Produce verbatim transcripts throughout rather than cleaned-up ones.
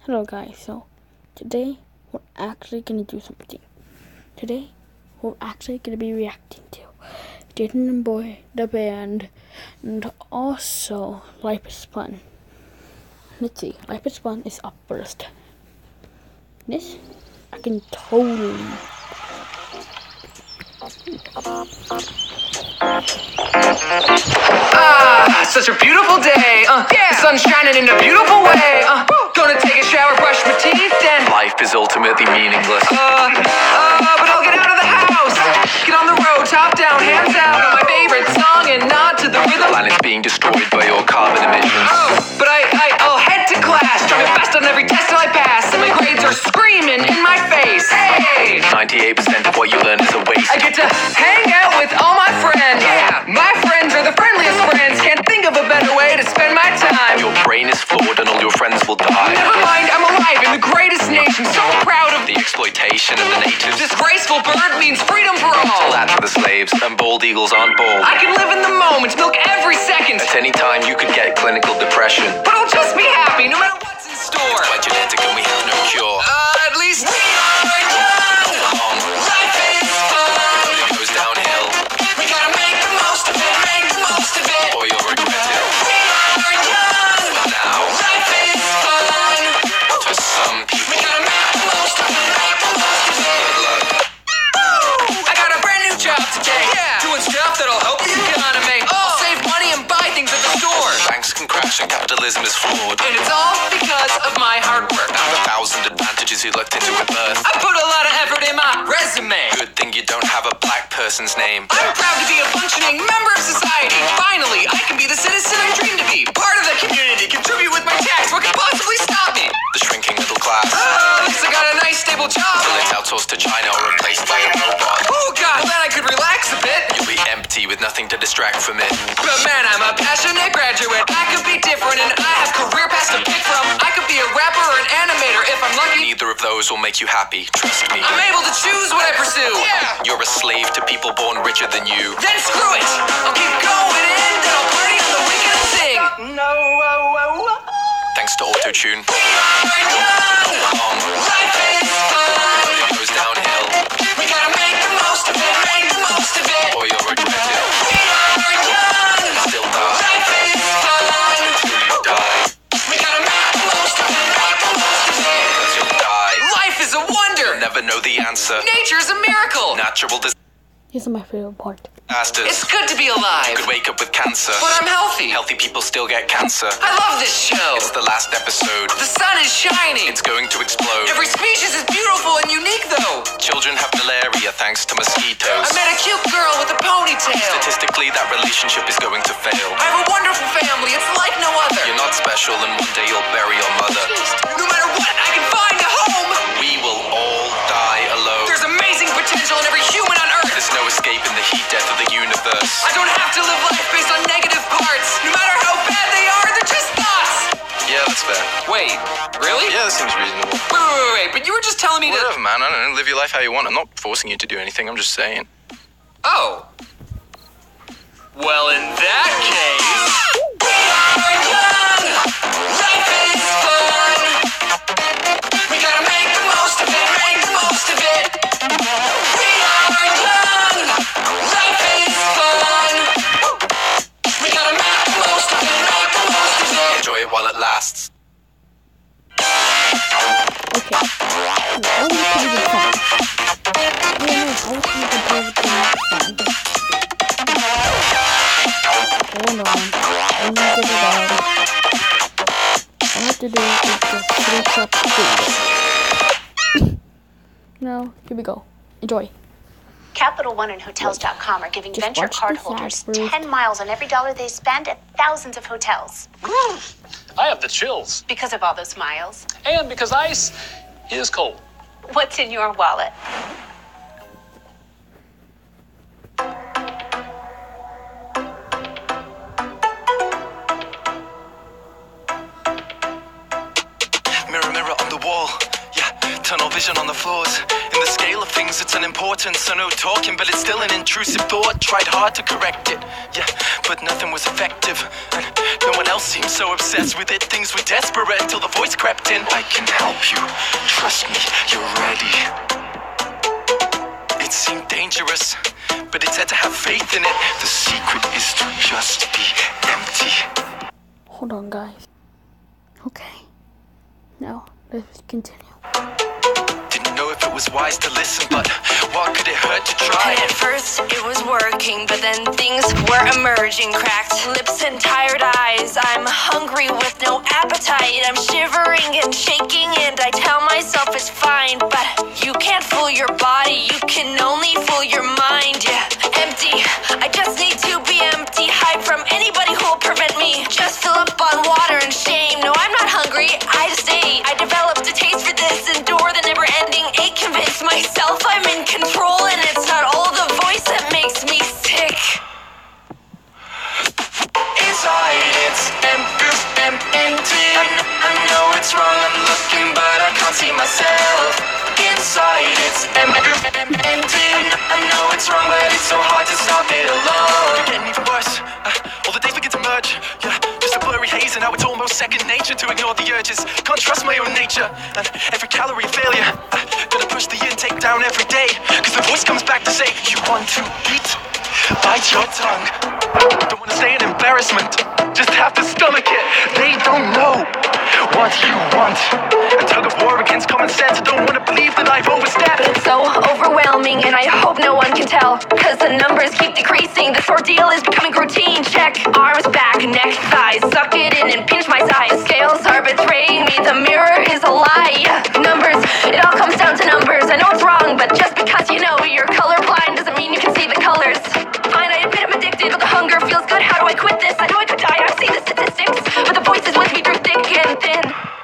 Hello guys, so today we're actually gonna do something. Today we're actually gonna be reacting to Jaden and Boy, the band, and also Life is Fun. Let's see, Life is Fun is up first. This I can totally Ah, such a beautiful day. Uh, yeah. The sun's shining in a beautiful way. Uh, gonna take a shower, brush my teeth, then life is ultimately meaningless. Uh, uh, but I'll get out of the house. Get on the road, top down, hands out on my favorite song and nod to the rhythm. The planet's being destroyed by your carbon emissions. Oh, but I, I, I'll head to class, try my best on every test till I pass, and my grades are screaming in my face. Hey! ninety-eight percent of what you learn is a waste. I get to hang out with all my friends. Yeah, my friends are the friendliest friends. Can't think of a better way to spend my time. Your brain is flawed and all your friends will die. Never mind, I'm alive in the greatest nation. So proud of the exploitation of the natives. This graceful bird means freedom for all. Land for the slaves, and bald eagles aren't bald. I can live in the moment, milk every second. At any time you could get clinical depression. But I'll just be happy no matter what's in store. By genetic and we have no cure. Uh, at least we are young. Long. Life is fun. It goes downhill. We gotta make the most of it, make the most of it. Or you'll regret it. We are young. Now. Life is fun. To some people. We gotta make the most of it, make the most of it. I got a brand new job today. Yeah. Doing stuff that'll help the economy. Oh. I'll save money and buy things at the store. Banks can crash and capitalism is flawed. And it's all because of my hard work. I have a thousand advantages you looked into at birth. I put a lot of effort in my resume. Good thing you don't have a black person's name. I'm proud to be a functioning member of society. Finally, I can be the citizen I dreamed to be. Part of the community, contribute with my tax. What could possibly stop me? The shrinking middle class. Uh, at least I got a nice stable job. Till it's outsourced to China or replaced by a robot. Oh god, then I could relax a bit. You'll be empty with nothing to distract from it. But man, I'm a passionate graduate. I could be different and I have career paths to pick from. I could be a rapper or an animator if I'm lucky. Neither of those will make you happy, trust me. I'm able to choose what I pursue. Yeah. You're a slave to people born richer than you. Then screw it. I'll keep going in, then I'll party on the weekend and sing. No, oh, oh, oh. Thanks to auto-tune. We are young. Long. Life is fun. It goes downhill. We gotta make the most of it, make the most of it. Or you'll regret it. We are young. Still die. Life is fun. Till you die. We gotta make the most of it, make the most of it. Because you'll die. Life is a wonder. You'll never know the answer. Nature's a miracle. Natural This is my favorite part. disasters. It's good to be alive. You could wake up with cancer. But I'm healthy. Healthy people still get cancer. I love this show. It's the last episode. The sun is shining. It's going to explode. Every species is beautiful and unique though. Children have malaria thanks to mosquitoes. I met a cute girl with a ponytail. Statistically, that relationship is going to fail. I have a wonderful family. It's like no other. You're not special, and one day you'll bury your mother. No matter what, I can find a home. We will all die alone. There's amazing potential in every human on Earth. There's no escaping the heat death of the universe. I don't have to live life based on negative parts. No matter how bad they are, they're just thoughts. Yeah, that's fair. Wait, really? Yeah, that seems reasonable. Wait, wait, wait, wait, but you were just telling me to... Whatever, man. I don't know. Live your life how you want. I'm not forcing you to do anything. I'm just saying. Oh. Well, in that case... We are young. Life is fun. We gotta make the most of it, make the most of it. We are young. Life is fun. We gotta make the most of it, make the most of it. Enjoy it while it lasts. Okay. Now, we can do the fun. Yeah, no, I was going to do the fun. Hold on. I need to do that. All I have to do is just switch up the video. Now, here we go. Enjoy. Capital One and Hotels dot com are giving Just venture watch card this ad holders first. ten miles on every dollar they spend at thousands of hotels. I have the chills. Because of all those miles. And because ice is cold. What's in your wallet? Mirror, mirror on the wall. Yeah, tunnel vision on the floors. In the scale of things, it's unimportant. So no talking, but it's still an intrusive thought. Tried hard to correct it. Yeah, but nothing was effective. And No one else seems so obsessed with it. Things were desperate until the voice crept in. I can help you, trust me, you're ready. It seemed dangerous, but it's had to have faith in it. The secret is to just be empty. Hold on, guys. Okay. Now, let's continue. Didn't know if it was wise to listen, but what could it hurt to try? And at first it was working, but then things were emerging. Cracked lips and tired eyes. I'm hungry with no appetite. I'm shivering and shaking, and I tell myself it's fine. But you can't fool your body, you can only fool your mind. Yeah, empty. I just need to be empty. Hide from anybody who'll prevent me. Just fill up on water and shame. No, I'm not hungry, I just ate. I developed a taste for this, endure the never-ending ache. Convince myself I'm in control, and it's not all the voice that makes me sick. Inside it's empty, empty. I, I know it's wrong, I'm looking, but I can't see myself. Inside it's empty, empty. I know it's wrong, but it's so hard to stop it alone. You're getting even worse. Uh, all the days begin to merge. Yeah, just a blurry haze, and now it's almost second nature to ignore the urges. Can't trust my own nature, and every calorie a failure. Uh, gotta push the intake down every day, cause the voice comes back to say, you want to eat? Bite your tongue. Don't wanna say an embarrassment, just have to stomach it. They don't know what you want. A tug of war against common sense. I don't wanna believe that I've overstepped. It's so overwhelming, and I hope no one can tell, cause the numbers keep decreasing. This ordeal is becoming routine. Check arms, back, neck, thighs. Suck it in and pinch my size. Scales are betraying me, the mirror is a lie. Numbers, it all comes down to numbers. I know it's wrong, but just because you know you're colorblind doesn't mean you can see the colors. Fine, I admit I'm addicted, but the hunger feels good. How do I quit this? I know I could die, I've seen the statistics, but the voice is with me through thick and thin.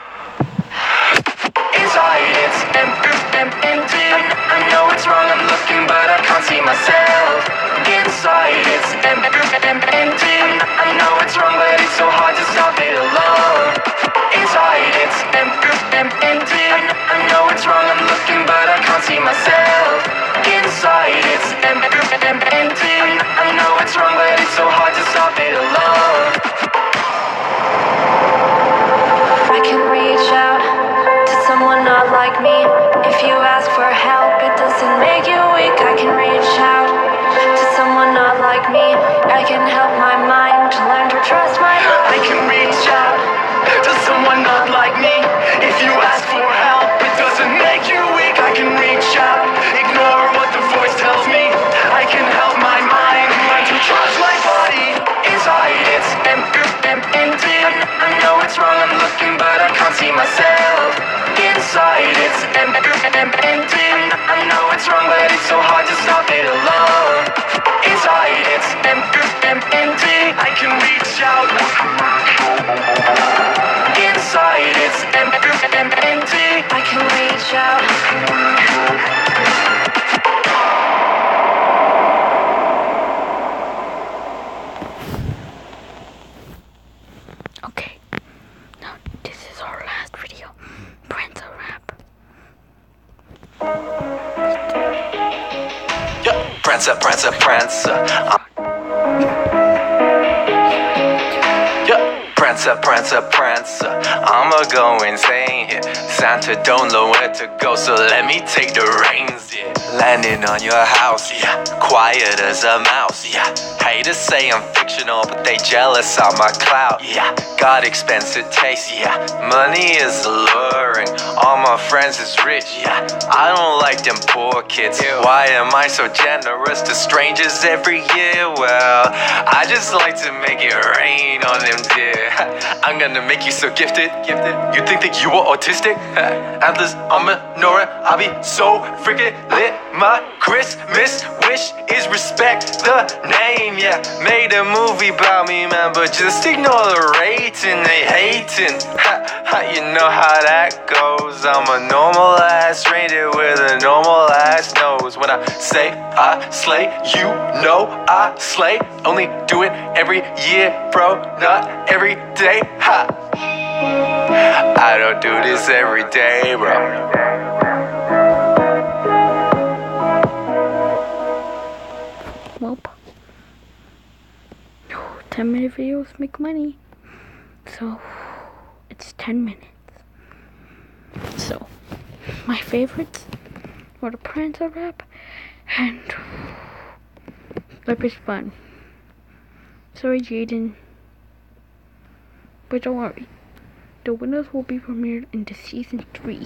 Inside it's empty, empty. I, I know it's wrong, I'm looking, but I can't see myself. Inside it's empty, empty. I know it's wrong, but it's so hard to stop it alone. Inside it's empty, empty. I, I know it's wrong, I'm looking, but I can't see myself. Inside it's empty, empty. I know it's wrong, but it's so hard to stop it alone. I can reach out to someone not like me. If you ask for help, it doesn't make you weak. I can reach out to someone not like me. I can help my mind to learn to trust my heart. I can reach out to someone not like me. If you ask for help, it doesn't make you weak. I can reach out, ignore what the voice tells me. I can help my mind learn to trust my body. Inside it's empty, empty. I, I know it's wrong, I'm looking, but I can't see myself. Inside it's empty, empty. I know it's wrong, but it's so hard to stop it alone. Inside it's empty, empty. I can reach out. Inside it's empty, empty. I can reach out. Okay. Now, this is our last video. Prancer rap. Yeah, Prancer, Prancer, Prancer. I'm yeah, Prancer, Prancer, Prancer. I'ma go insane here. Santa don't know where to go, so let me take the reins, yeah. Landing on your house, yeah. Quiet as a mouse, yeah. Hate to say I'm fictional, but they jealous of my clout, yeah. Got expensive taste, yeah. Money is alluring. All my friends is rich, yeah. I don't like them poor kids. Why am I so generous to strangers every year? Well, I just like to make it rain on them, dear. I'm gonna make you so gifted, gifted. You think that you are autistic? Atlas, I'm a Nora, I'll be so freaking lit. My Christmas wish is respect the name, yeah. Made a movie about me, man, but just ignore the rating, they hating. Ha, ha, you know how that goes. I'm a normal ass reindeer with a normal ass nose. When I say I slay, you know I slay. Only do it every year, bro, not every day. Ha. I don't do this every day, bro. Well, ten minute videos make money. So it's ten minutes. So my favorites were the Prancer rap and Lip is Fun. Sorry, Jaden. But don't worry. The winners will be premiered into season three.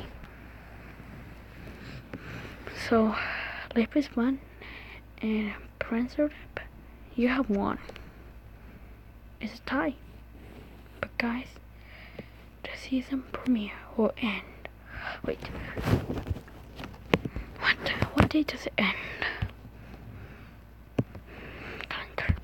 So, Lip is Fun and Prancer rap, you have won. It's a tie. But guys, the season premiere will end. Wait. What? What day does it end? Calendar.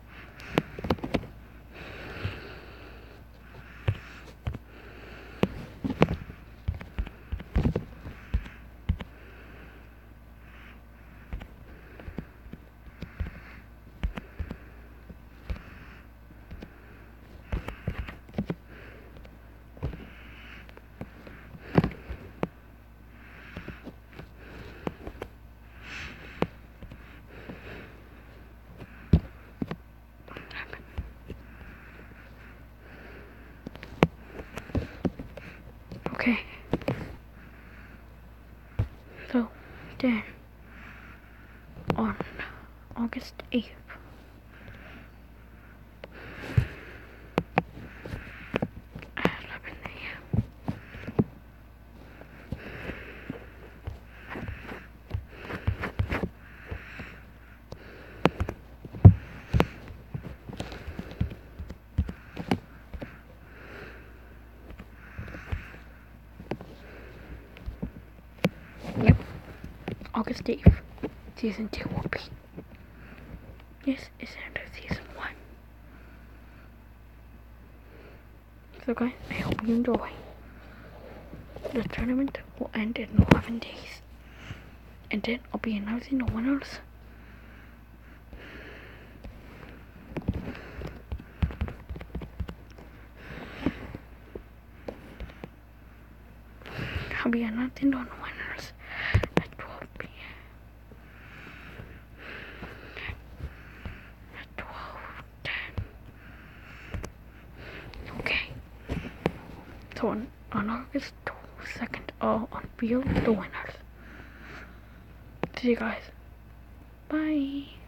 Okay. So then on August eighth, at eleven a.m. Yep, August eighth, season two will be. This is the end of season one. So guys, I hope you enjoy. The tournament will end in eleven days. And then I'll be announcing the winners. I'll be announcing the winners at twelve p m At twelve ten. Okay. So on, on August second, I'll unveil the winners. See you guys. Bye.